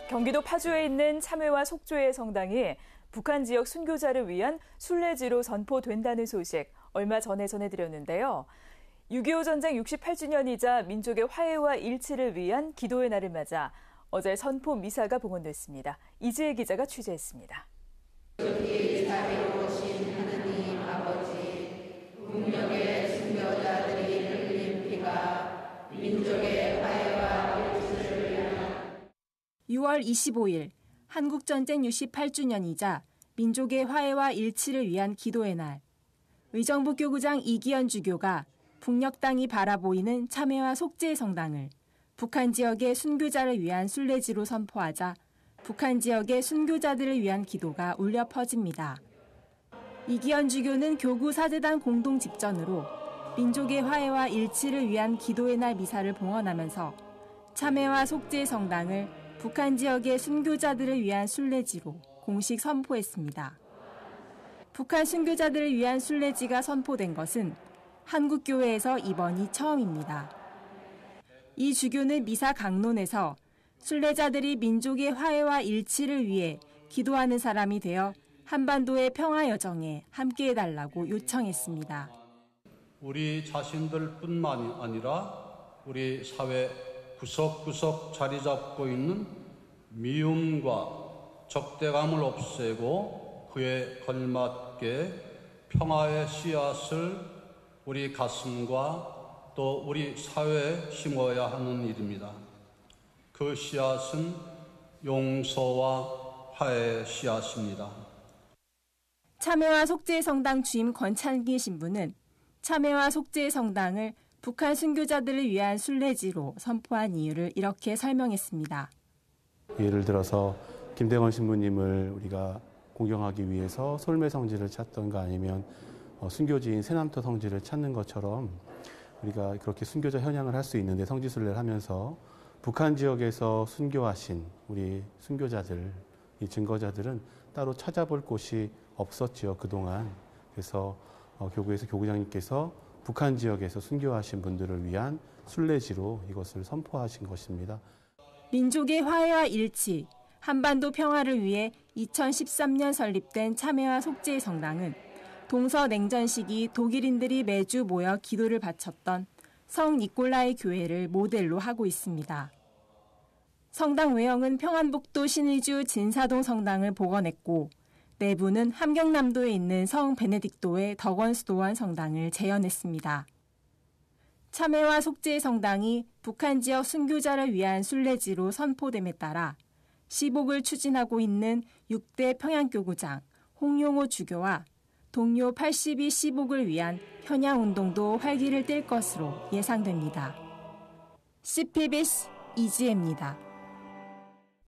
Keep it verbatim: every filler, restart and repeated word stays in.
경기도 파주에 있는 참회와 속죄의 성당이 북한 지역 순교자를 위한 순례지로 선포된다는 소식 얼마 전에 전해드렸는데요. 육이오 전쟁 육십팔 주년이자 민족의 화해와 일치를 위한 기도의 날을 맞아 어제 선포 미사가 봉헌됐습니다. 이지혜 기자가 취재했습니다. 여기 자비로우신 하느님 아버지, 운명의 순교자들이 흘린 피가 민족의 화해와 일치를 위한 유월 이십오일 한국전쟁 육십팔 주년이자 민족의 화해와 일치를 위한 기도의 날. 의정부 교구장 이기현 주교가 북녘 땅이 바라보이는 참회와 속죄의 성당을 북한 지역의 순교자를 위한 순례지로 선포하자 북한 지역의 순교자들을 위한 기도가 울려 퍼집니다. 이기현 주교는 교구 사제단 공동 집전으로 민족의 화해와 일치를 위한 기도의 날 미사를 봉헌하면서 참회와 속죄의 성당을 북한 지역의 순교자들을 위한 순례지로 공식 선포했습니다. 북한 순교자들을 위한 순례지가 선포된 것은 한국교회에서 이번이 처음입니다. 이 주교는 미사 강론에서 순례자들이 민족의 화해와 일치를 위해 기도하는 사람이 되어 한반도의 평화 여정에 함께해달라고 요청했습니다. 우리 자신들뿐만이 아니라 우리 사회 구석구석 자리 잡고 있는 미움과 적대감을 없애고 그에 걸맞게 평화의 씨앗을 우리 가슴과 또 우리 사회에 심어야 하는 일입니다. 그 씨앗은 용서와 화해의 씨앗입니다. 참회와 속죄의 성당 주임 권찬기 신부는 참회와 속죄의 성당을 북한 순교자들을 위한 순례지로 선포한 이유를 이렇게 설명했습니다. 예를 들어서 김대건 신부님을 우리가 공경하기 위해서 솔매 성지를 찾던가 아니면 순교지인 새남터 성지를 찾는 것처럼 우리가 그렇게 순교자 현양을 할 수 있는데 성지순례를 하면서 북한 지역에서 순교하신 우리 순교자들, 이 증거자들은 따로 찾아볼 곳이 없었지요, 그동안. 그래서 교구에서 교구장님께서 북한 지역에서 순교하신 분들을 위한 순례지로 이것을 선포하신 것입니다. 민족의 화해와 일치, 한반도 평화를 위해 이천십삼년 설립된 참회와 속죄의 성당은 동서냉전 시기 독일인들이 매주 모여 기도를 바쳤던 성 니콜라이 교회를 모델로 하고 있습니다. 성당 외형은 평안북도 신의주 진사동 성당을 복원했고 내부는 함경남도에 있는 성 베네딕토의 덕원수도원 성당을 재현했습니다. 참회와 속죄의 성당이 북한 지역 순교자를 위한 순례지로 선포됨에 따라 시복을 추진하고 있는 육 대 평양교구장 홍용호 주교와 동료 팔십이 시복을 위한 현양운동도 활기를 띨 것으로 예상됩니다. 씨피비씨 이지혜입니다.